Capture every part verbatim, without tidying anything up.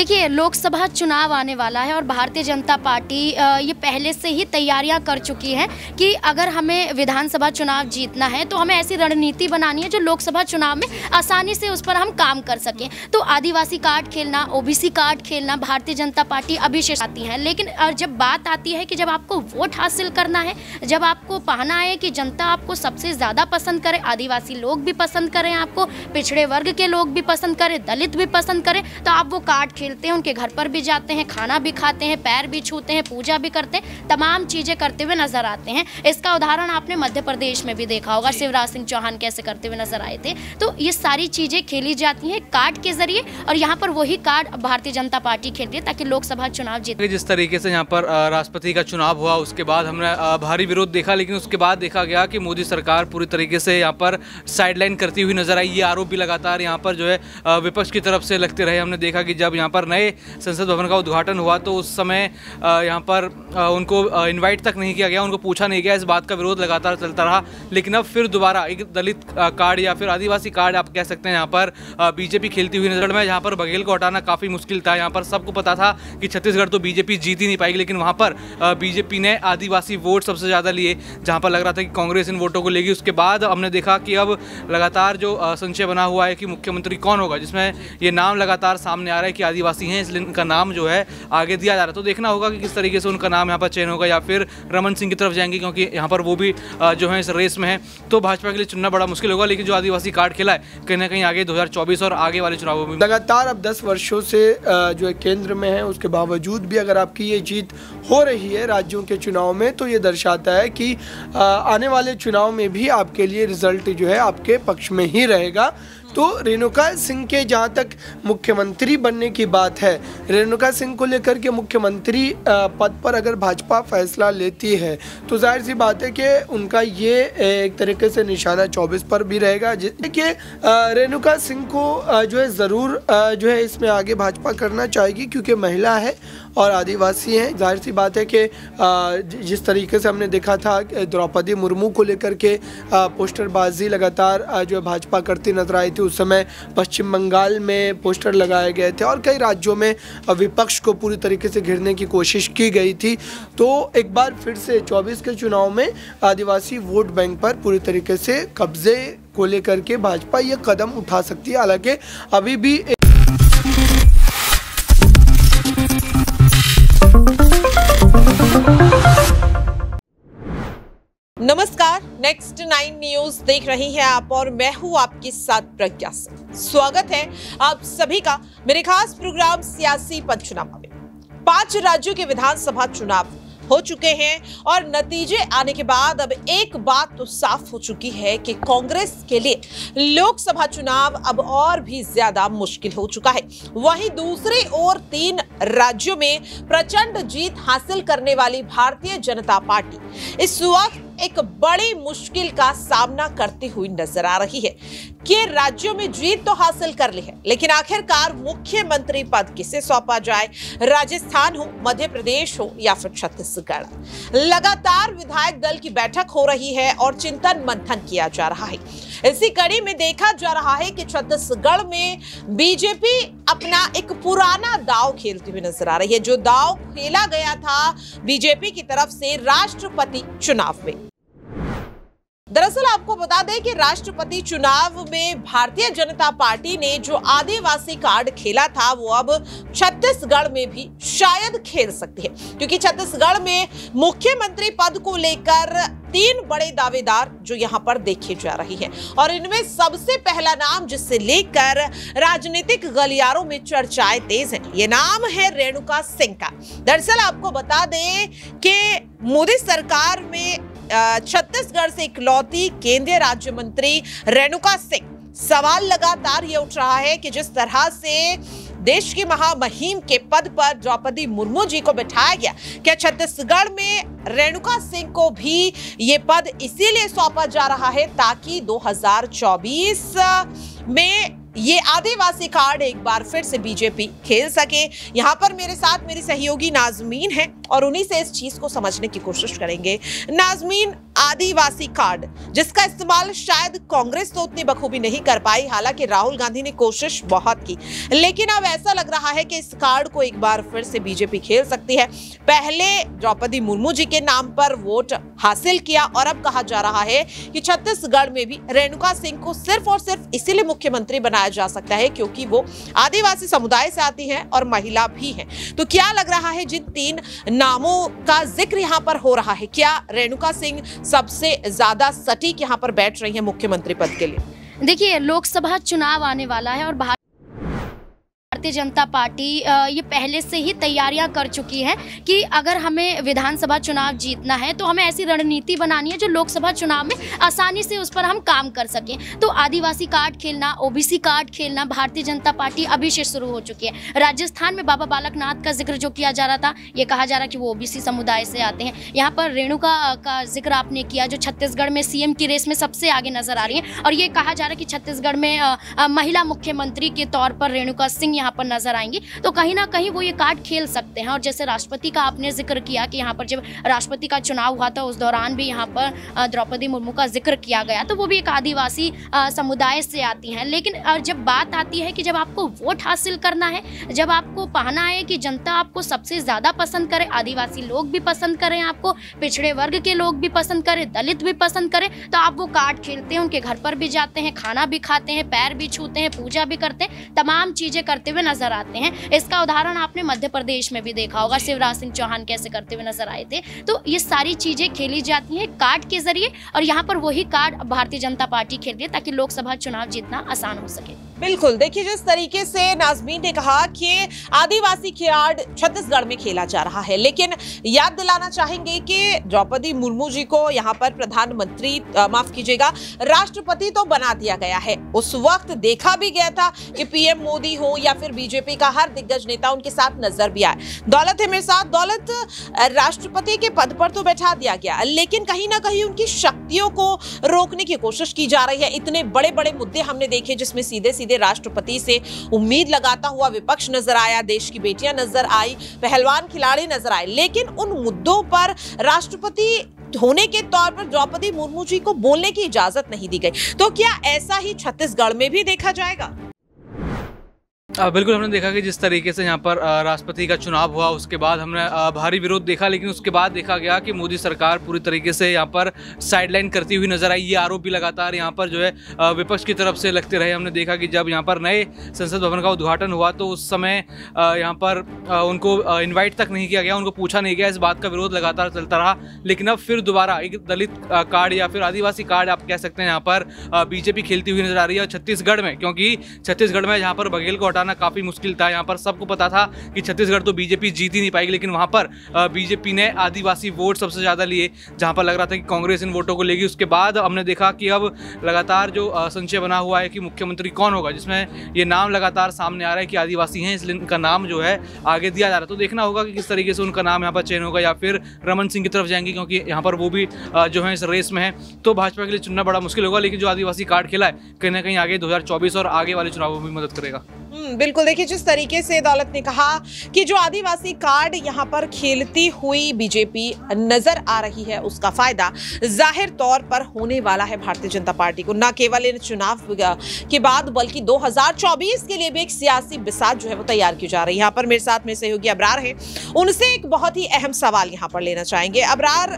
देखिए, लोकसभा चुनाव आने वाला है और भारतीय जनता पार्टी ये पहले से ही तैयारियां कर चुकी है कि अगर हमें विधानसभा चुनाव जीतना है तो हमें ऐसी रणनीति बनानी है जो लोकसभा चुनाव में आसानी से उस पर हम काम कर सकें। तो आदिवासी कार्ड खेलना, ओबीसी कार्ड खेलना भारतीय जनता पार्टी अभी से आती है। लेकिन जब बात आती है कि जब आपको वोट हासिल करना है, जब आपको पाना है कि जनता आपको सबसे ज़्यादा पसंद करे, आदिवासी लोग भी पसंद करें, आपको पिछड़े वर्ग के लोग भी पसंद करें, दलित भी पसंद करें, तो आप वो कार्ड खेलते हैं, उनके घर पर भी जाते हैं, खाना भी खाते हैं, पैर भी छूते हैं, पूजा भी करते हैं, तमाम चीज़ें करते हुए नजर आते हैं। इसका उदाहरण आपने मध्य प्रदेश में भी देखा होगा, शिवराज सिंह चौहान कैसे करते हुए नजर आए थे। तो ये सारी चीज़ें खेली जाती हैं कार्ड के जरिए और यहाँ पर वही कार्ड भारतीय जनता पार्टी खेलती है ताकि लोकसभा चुनाव जीते। जिस तरीके से यहाँ पर राष्ट्रपति का चुनाव हुआ उसके बाद हमने भारी विरोध देखा, लेकिन उसके बाद देखा गया कि मोदी सरकार पूरी तरीके से यहाँ पर साइडलाइन करती हुई नजर आई। ये आरोप भी लगातार यहाँ पर जो है विपक्ष की तरफ से लगते रहे। हमने देखा कि जब यहाँ पर नए संसद भवन का उद्घाटन हुआ तो उस समय यहाँ पर उनको इनवाइट तक नहीं किया गया, उनको पूछा नहीं गया। इस बात का विरोध लगातार चलता रहा। लेकिन अब फिर दोबारा एक दलित कार्ड या फिर आदिवासी कार्ड आप कह सकते हैं यहाँ पर बीजेपी खेलती हुई नजर में। यहाँ पर बघेल को हटाना काफ़ी मुश्किल था। यहाँ पर सबको पता था कि छत्तीसगढ़ तो बीजेपी जीत ही नहीं पाएगी, लेकिन वहाँ पर बीजेपी ने आदिवासी वोट सबसे ज़्यादा लिए, जहाँ पर लग रहा था कि कांग्रेस इन वोटों को लेगी। उसके बाद हमने देखा कि अब लगातार जो संशय बना हुआ है कि मुख्यमंत्री कौन होगा, जिसमें ये नाम लगातार सामने आ रहा है कि आदिवासी हैं, इसलिए उनका नाम जो है आगे दिया जा रहा है। तो देखना होगा कि किस तरीके से उनका नाम यहाँ पर चयन होगा या फिर रमन सिंह की तरफ जाएंगे, क्योंकि यहाँ पर वो भी जो है इस रेस में है। तो भाजपा के लिए चुनना बड़ा मुश्किल होगा, लेकिन जो आदिवासी कार्ड खेला है कहीं ना कहीं आगे दो हज़ार चौबीस और आगे वाले चुनावों में लगातार अब दस वर्षों से जो है केंद्र में है, उसके बावजूद भी अगर आपकी ये जीत हो रही है राज्यों के चुनाव में, तो ये दर्शाता है कि आने वाले चुनाव में भी आपके लिए रिजल्ट जो है आपके पक्ष में ही रहेगा। तो रेणुका सिंह के जहाँ तक मुख्यमंत्री बनने की बात है, रेणुका सिंह को लेकर के मुख्यमंत्री पद पर अगर भाजपा फैसला लेती है तो जाहिर सी बात है कि उनका ये एक तरीके से निशाना चौबीस पर भी रहेगा। कि रेणुका सिंह को जो है ज़रूर जो है इसमें आगे भाजपा करना चाहेगी, क्योंकि महिला है और आदिवासी हैं। जाहिर सी बात है कि जिस तरीके से हमने देखा था द्रौपदी मुर्मू को लेकर के पोस्टरबाजी लगातार जो है भाजपा करती नजर आई थी, उस समय पश्चिम बंगाल में पोस्टर लगाए गए थे और कई राज्यों में विपक्ष को पूरी तरीके से घेरने की कोशिश की गई थी। तो एक बार फिर से चौबीस के चुनाव में आदिवासी वोट बैंक पर पूरी तरीके से कब्जे को लेकर के भाजपा ये कदम उठा सकती है। हालांकि अभी भी नमस्कार, नेक्स्ट नाइन न्यूज देख रही हैं आप और मैं हूं आपके साथ प्रज्ञा सिंह। स्वागत है आप सभी का मेरे खास प्रोग्राम सियासी पंचनामा में। पांच राज्यों के विधानसभा चुनाव हो चुके हैं और नतीजे आने के बाद अब एक बात तो साफ हो चुकी है कि कांग्रेस के लिए लोकसभा चुनाव अब और भी ज्यादा मुश्किल हो चुका है। वहीं दूसरी ओर तीन राज्यों में प्रचंड जीत हासिल करने वाली भारतीय जनता पार्टी इस वक्त एक बड़ी मुश्किल का सामना करती हुई नजर आ रही है कि राज्यों में जीत तो हासिल कर ली है, लेकिन आखिरकार मुख्यमंत्री पद किसे सौंपा जाए, राजस्थान हो, मध्य प्रदेश हो या फिर छत्तीसगढ़। लगातार विधायक दल की बैठक हो रही है और चिंतन मंथन किया जा रहा है। इसी कड़ी में देखा जा रहा है कि छत्तीसगढ़ में बीजेपी अपना एक पुराना दांव खेलती हुई नजर आ रही है, जो दांव खेला गया था बीजेपी की तरफ से राष्ट्रपति चुनाव में। दरअसल आपको बता दें कि राष्ट्रपति चुनाव में भारतीय जनता पार्टी ने जो आदिवासी कार्ड खेला था वो अब छत्तीसगढ़ में भी शायद खेल सकती है, क्योंकि छत्तीसगढ़ में मुख्यमंत्री पद को लेकर तीन बड़े दावेदार जो यहां पर देखे जा रही हैं और इनमें सबसे पहला नाम जिससे लेकर राजनीतिक गलियारों में चर्चाएं तेज हैं, ये नाम है रेणुका सिंह का। दरअसल आपको बता दें कि मोदी सरकार में छत्तीसगढ़ से इकलौती केंद्रीय राज्य मंत्री रेणुका सिंह, सवाल लगातार ये उठ रहा है कि जिस तरह से देश की महामहिम के पद पर द्रौपदी मुर्मू जी को बिठाया गया, क्या छत्तीसगढ़ में रेणुका सिंह को भी ये पद इसीलिए सौंपा जा रहा है ताकि दो हज़ार चौबीस में ये आदिवासी कार्ड एक बार फिर से बीजेपी खेल सके। यहाँ पर मेरे साथ मेरी सहयोगी नाज़मीन है, और उन्हीं से इस चीज को समझने की कोशिश करेंगे। नाजमीन, आदिवासी कार्ड जिसका इस्तेमाल शायद कांग्रेस तो उतनी बखूबी नहीं कर पाई, हालांकि राहुल गांधी ने कोशिश बहुत की, लेकिन अब ऐसा लग रहा है कि इस कार्ड को एक बार फिर से बीजेपी खेल सकती है। पहले द्रौपदी मुर्मू जी के नाम पर वोट हासिल किया और अब कहा जा रहा है कि छत्तीसगढ़ में भी रेणुका सिंह को सिर्फ और सिर्फ इसीलिए मुख्यमंत्री बनाया जा सकता है क्योंकि वो आदिवासी समुदाय से आती हैं और महिला भी हैं। तो क्या लग रहा है जिन तीन नामों का जिक्र यहाँ पर हो रहा है, क्या रेणुका सिंह सबसे ज्यादा सटीक यहाँ पर बैठ रही है मुख्यमंत्री पद के लिए? देखिए, लोकसभा चुनाव आने वाला है और भारतीय जनता पार्टी ये पहले से ही तैयारियां कर चुकी है कि अगर हमें विधानसभा चुनाव जीतना है तो हमें ऐसी रणनीति बनानी है जो लोकसभा चुनाव में आसानी से उस पर हम काम कर सकें। तो आदिवासी कार्ड खेलना, ओबीसी कार्ड खेलना भारतीय जनता पार्टी अभी से शुरू हो चुकी है। राजस्थान में बाबा बालकनाथ का जिक्र जो किया जा रहा था, ये कहा जा रहा कि वो ओबीसी समुदाय से आते हैं। यहाँ पर रेणुका का जिक्र आपने किया जो छत्तीसगढ़ में सीएम की रेस में सबसे आगे नजर आ रही है और ये कहा जा रहा है कि छत्तीसगढ़ में आ, आ, महिला मुख्यमंत्री के तौर पर रेणुका सिंह यहाँ पर नजर आएंगी। तो कहीं ना कहीं वो ये कार्ड खेल सकते हैं। और जैसे राष्ट्रपति का आपने जिक्र किया कि यहाँ पर जब राष्ट्रपति का चुनाव हुआ था उस दौरान भी यहाँ पर द्रौपदी मुर्मू का जिक्र किया गया, तो वो भी एक आदिवासी समुदाय से आती हैं। लेकिन जब बात आती है कि जब आपको वोट हासिल करना है, जब आपको पाना है कि जनता आपको सबसे ज्यादा पसंद करे, आदिवासी लोग भी पसंद करें, आपको पिछड़े वर्ग के लोग भी पसंद करें, दलित भी पसंद करें, तो आप वो कार्ड खेलते हैं, उनके घर पर भी जाते हैं, खाना भी खाते हैं, पैर भी छूते हैं, पूजा भी करते हैं, तमाम चीजें करते हुए नजर आते हैं। इसका उदाहरण आपने मध्य प्रदेश में भी देखा होगा, शिवराज सिंह चौहान कैसे करते हुए नजर आए थे। तो ये सारी चीजें खेली जाती हैं कार्ड के जरिए और यहाँ पर वही कार्ड भारतीय जनता पार्टी खेल रही है ताकि लोकसभा चुनाव जीतना आसान हो सके। बिल्कुल, देखिए जिस तरीके से नाजमीन ने कहा कि आदिवासी कार्ड छत्तीसगढ़ में खेला जा रहा है, लेकिन याद दिलाना चाहेंगे कि द्रौपदी मुर्मू जी को यहाँ पर प्रधानमंत्री माफ कीजिएगा राष्ट्रपति तो बना दिया गया है। उस वक्त देखा भी गया था कि पीएम मोदी हो या फिर बीजेपी का हर दिग्गज नेता उनके साथ नजर भी आए। दौलत है मेरे साथ, दौलत राष्ट्रपति के पद पर तो बैठा दिया गया, लेकिन कहीं ना कहीं उनकी शक्तियों को रोकने की कोशिश की जा रही है। इतने बड़े बड़े मुद्दे हमने देखे जिसमें सीधे सीधे राष्ट्रपति से उम्मीद लगाता हुआ विपक्ष नजर आया, देश की बेटियां नजर आई, पहलवान खिलाड़ी नजर आए, लेकिन उन मुद्दों पर राष्ट्रपति होने के तौर पर द्रौपदी मुर्मू जी को बोलने की इजाजत नहीं दी गई। तो क्या ऐसा ही छत्तीसगढ़ में भी देखा जाएगा? आ, बिल्कुल, हमने देखा कि जिस तरीके से यहाँ पर राष्ट्रपति का चुनाव हुआ उसके बाद हमने आ, भारी विरोध देखा, लेकिन उसके बाद देखा गया कि मोदी सरकार पूरी तरीके से यहाँ पर साइडलाइन करती हुई नजर आई। ये आरोप भी लगातार यहाँ पर जो है आ, विपक्ष की तरफ से लगते रहे। हमने देखा कि जब यहाँ पर नए संसद भवन का उद्घाटन हुआ तो उस समय आ, यहाँ पर आ, उनको इन्वाइट तक नहीं किया गया, उनको पूछा नहीं गया। इस बात का विरोध लगातार चलता रहा, लेकिन अब फिर दोबारा एक दलित कार्ड या फिर आदिवासी कार्ड आप कह सकते हैं यहाँ पर बीजेपी खेलती हुई नजर आ रही है छत्तीसगढ़ में, क्योंकि छत्तीसगढ़ में जहाँ पर बघेल को काफी मुश्किल था। यहाँ पर सबको पता था कि छत्तीसगढ़ तो बीजेपी जीत ही नहीं पाएगी, लेकिन वहां पर बीजेपी ने आदिवासी वोट सबसे ज्यादा लिए, जहां पर लग रहा था कि कांग्रेस इन वोटों को लेगी। उसके बाद हमने देखा कि अब लगातार जो संशय बना हुआ है कि मुख्यमंत्री कौन होगा, जिसमें ये नाम लगातार सामने आ रहा है कि आदिवासी हैं, इसलिए उनका नाम जो है आगे दिया जा रहा है। तो देखना होगा कि किस तरीके से उनका नाम यहाँ पर चयन होगा या फिर रमन सिंह की तरफ जाएंगे, क्योंकि यहाँ पर वो भी जो है इस रेस में है। तो भाजपा के लिए चुनना बड़ा मुश्किल होगा, लेकिन जो आदिवासी कार्ड खेला है कहीं ना कहीं आगे दो हजार चौबीस और आगे वाले चुनावों में मदद करेगा। बिल्कुल, देखिए जिस तरीके से दौलत ने कहा कि जो आदिवासी कार्ड यहाँ पर खेलती हुई बीजेपी नजर आ रही है उसका फायदा जाहिर तौर पर होने वाला है भारतीय जनता पार्टी को, न केवल इन चुनाव के बाद बल्कि दो हजार चौबीस के लिए भी एक सियासी बिसात जो है वो तैयार की जा रही है। यहाँ पर मेरे साथ में सहयोगी अबरार है, उनसे एक बहुत ही अहम सवाल यहाँ पर लेना चाहेंगे। अबरार,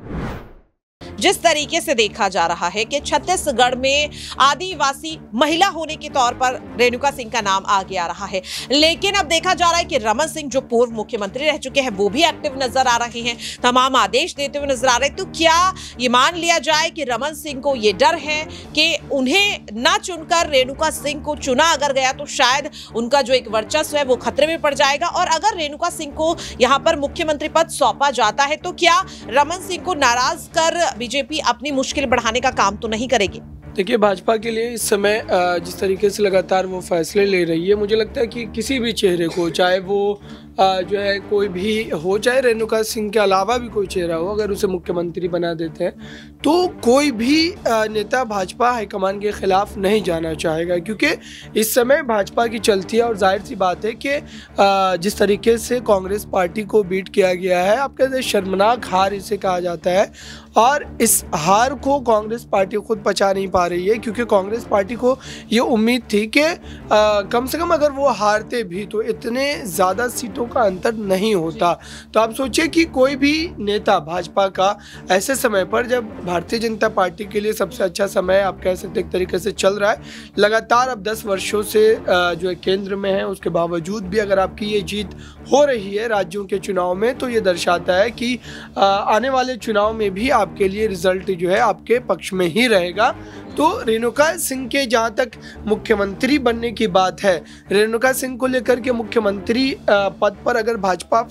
जिस तरीके से देखा जा रहा है कि छत्तीसगढ़ में आदिवासी महिला होने के तौर पर रेणुका सिंह का नाम आगे आ रहा है, लेकिन अब देखा जा रहा है कि रमन सिंह जो पूर्व मुख्यमंत्री रह चुके हैं वो भी एक्टिव नजर आ रहे हैं, तमाम आदेश देते हुए नजर आ रहे हैं। तो क्या ये मान लिया जाए कि रमन सिंह को ये डर है कि उन्हें ना चुनकर रेणुका सिंह को चुना अगर गया तो शायद उनका जो एक वर्चस्व है वो खतरे में पड़ जाएगा, और अगर रेणुका सिंह को यहाँ पर मुख्यमंत्री पद सौंपा जाता है तो क्या रमन सिंह को नाराज कर बीजेपी अपनी मुश्किल बढ़ाने का काम तो नहीं करेगी? देखिए, भाजपा के लिए इस समय अ, जिस तरीके से लगातार वो फैसले ले रही है, मुझे लगता है कि किसी भी चेहरे को, चाहे वो अ, जो है कोई भी हो, चाहे रेणुका सिंह के अलावा भी कोई चेहरा हो, अगर उसे मुख्यमंत्री बना देते हैं तो कोई भी अ, नेता भाजपा हाईकमान के खिलाफ नहीं जाना चाहेगा, क्योंकि इस समय भाजपा की चलती है। और जाहिर सी बात है कि अ, जिस तरीके से कांग्रेस पार्टी को बीट किया गया है, आप कहते हैं शर्मनाक हार इसे कहा जाता है, और इस हार को कांग्रेस पार्टी खुद पचा नहीं पा रही है, क्योंकि कांग्रेस पार्टी को ये उम्मीद थी कि कम से कम अगर वो हारते भी तो इतने ज़्यादा सीटों का अंतर नहीं होता। तो आप सोचिए कि कोई भी नेता भाजपा का ऐसे समय पर, जब भारतीय जनता पार्टी के लिए सबसे अच्छा समय आप कह सकते एक तरीके से चल रहा है, लगातार अब दस वर्षों से जो है केंद्र में है, उसके बावजूद भी अगर आपकी ये जीत हो रही है राज्यों के चुनाव में, तो ये दर्शाता है कि आने वाले चुनाव में भी आपके लिए रिजल्ट जो है आपके पक्ष में ही रहेगा। तो रेणुका सिंह के जहाँ तक मुख्यमंत्री बनने की बात है, रेणुका सिंह को लेकर के मुख्यमंत्री पद पर अगर भाजपा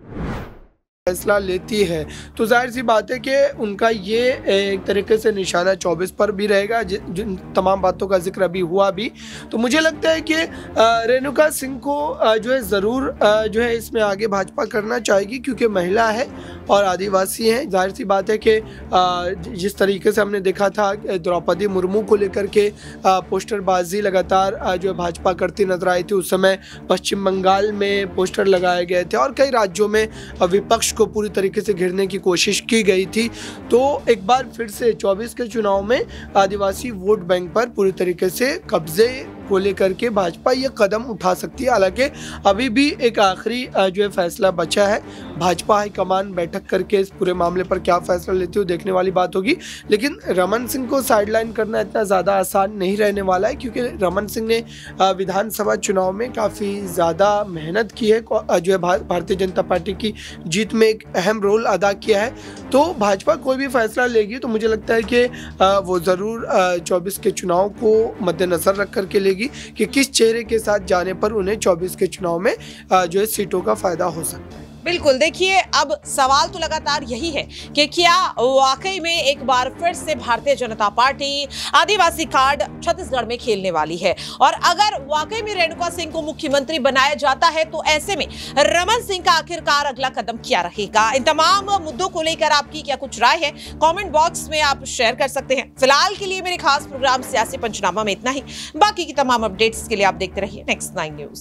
फैसला लेती है तो जाहिर सी बात है कि उनका ये एक तरीके से निशाना चौबीस पर भी रहेगा, जिन तमाम बातों का जिक्र अभी हुआ भी। तो मुझे लगता है कि रेणुका सिंह को जो है ज़रूर जो है इसमें आगे भाजपा करना चाहेगी, क्योंकि महिला है और आदिवासी हैं। जाहिर सी बात है कि जिस तरीके से हमने देखा था द्रौपदी मुर्मू को लेकर के पोस्टरबाजी लगातार जो है भाजपा करती नजर आई थी, उस समय पश्चिम बंगाल में पोस्टर लगाए गए थे और कई राज्यों में विपक्ष को पूरी तरीके से घेरने की कोशिश की गई थी। तो एक बार फिर से चौबीस के चुनाव में आदिवासी वोट बैंक पर पूरी तरीके से कब्जे को लेकर के भाजपा ये कदम उठा सकती है। हालांकि अभी भी एक आखिरी जो है फैसला बचा है, भाजपा हाईकमान बैठक करके इस पूरे मामले पर क्या फैसला लेती हो देखने वाली बात होगी। लेकिन रमन सिंह को साइडलाइन करना इतना ज़्यादा आसान नहीं रहने वाला है, क्योंकि रमन सिंह ने विधानसभा चुनाव में काफ़ी ज़्यादा मेहनत की है, जो है भारतीय जनता पार्टी की जीत में एक अहम रोल अदा किया है। तो भाजपा कोई भी फैसला लेगी तो मुझे लगता है कि वो ज़रूर चौबीस के चुनाव को मद्देनज़र रख करके लेगी कि किस चेहरे के साथ जाने पर उन्हें चौबीस के चुनाव में जो है सीटों का फायदा हो सकता है। बिल्कुल, देखिए अब सवाल तो लगातार यही है कि क्या वाकई में एक बार फिर से भारतीय जनता पार्टी आदिवासी कार्ड छत्तीसगढ़ में खेलने वाली है, और अगर वाकई में रेणुका सिंह को मुख्यमंत्री बनाया जाता है तो ऐसे में रमन सिंह का आखिरकार अगला कदम क्या रहेगा। इन तमाम मुद्दों को लेकर आपकी क्या कुछ राय है, कमेंट बॉक्स में आप शेयर कर सकते हैं। फिलहाल के लिए मेरे खास प्रोग्राम सियासी पंचनामा में इतना ही। बाकी की तमाम अपडेट्स के लिए आप देखते रहिए नेक्स्ट नाइन न्यूज।